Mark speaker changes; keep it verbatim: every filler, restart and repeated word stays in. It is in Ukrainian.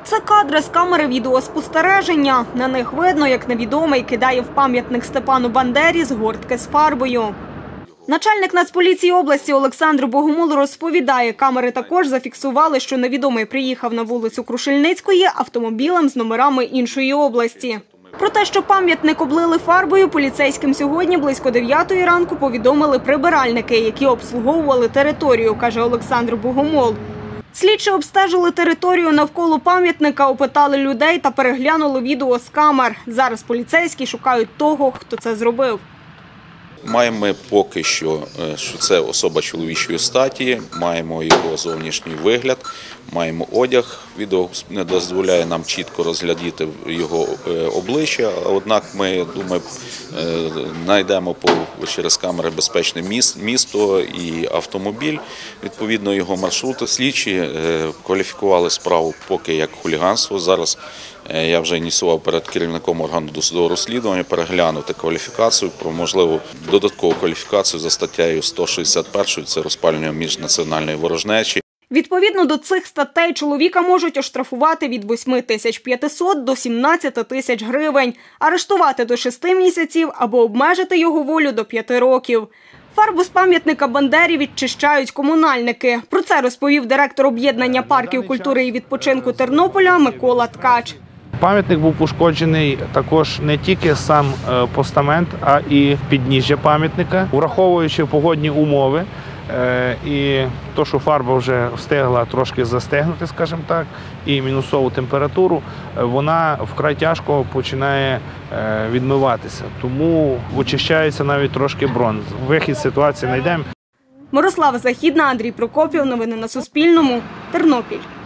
Speaker 1: Це кадри з камери відеоспостереження. На них видно, як невідомий кидає в пам'ятник Степану Бандері згортки з фарбою. Начальник Нацполіції області Олександр Богомол розповідає, камери також зафіксували, що невідомий приїхав на вулицю Крушельницької автомобілем з номерами іншої області. Про те, що пам'ятник облили фарбою, поліцейським сьогодні близько дев'ятої ранку повідомили прибиральники, які обслуговували територію, каже Олександр Богомол. Слідчі обстежили територію навколо пам'ятника, опитали людей та переглянули відео з камер. Зараз поліцейські шукають того, хто це зробив.
Speaker 2: Маємо поки що, що це особа чоловічої статі, маємо його зовнішній вигляд, маємо одяг. Відео не дозволяє нам чітко розглядіти його обличчя, однак ми, думаю, знайдемо через камери безпечне місто і автомобіль, відповідно його маршруту. Слідчі кваліфікували справу поки як хуліганство. Зараз я вже ініціював перед керівником органу досудового розслідування переглянути кваліфікацію про можливу додаткову кваліфікацію за статтею сто шістдесят першою – це розпалювання міжнаціональної ворожнечі.
Speaker 1: Відповідно до цих статей чоловіка можуть оштрафувати від восьми тисяч п'ятисот до сімнадцяти тисяч гривень, арештувати до шести місяців або обмежити його волю до п'яти років. Фарбу з пам'ятника Бандері відчищають комунальники. Про це розповів директор об'єднання парків культури і відпочинку Тернополя Микола Ткач.
Speaker 3: Пам'ятник був пошкоджений також не тільки сам постамент, а і підніжжя пам'ятника. Враховуючи погодні умови і те, що фарба вже встигла трошки застигнути, скажімо так, і мінусову температуру, вона вкрай тяжко починає відмиватися. Тому очищається навіть трошки бронз. Вихід з ситуації знайдемо.
Speaker 1: Мирослава Західна, Андрій Прокопів. Новини на Суспільному. Тернопіль.